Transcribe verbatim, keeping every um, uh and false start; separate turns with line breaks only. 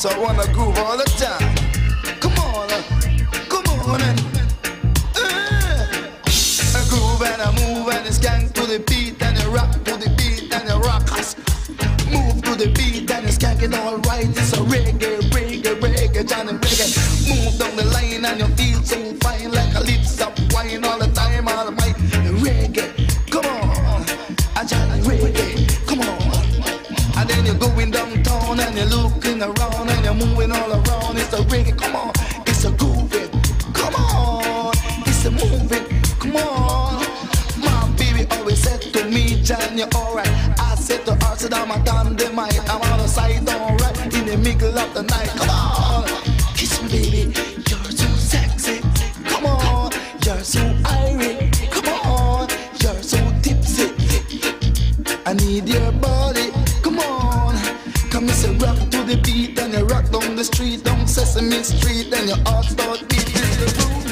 so I wanna groove all the time. Come on, uh, come on, and uh, I groove and I move and I skank to the beat and I rock to the beat and I rock us. Move to the beat and I skank it all right. It's a reggae, reggae, reggae, Johnny reggae. Move down the line and you feel so fine like a lips up wine all the time, all the my reggae. Come on, I Johnny reggae. Come on, and then you're going downtown and you're looking around and you're moving all around. It's a reggae. Come on, it's a grooving. Come on, it's a moving. Come on, my baby always said to me, John, you're alright. I said to her, said I'm a damn the mic. I'm on the side, alright, in the middle of the night. Come on, kiss me, baby. You're so sexy. Come on, you're so irie. Come on, you're so tipsy. I need your body. Come on, come and say rock to the beat and you rock down the street, down Sesame Street, and your heart start beating the groove.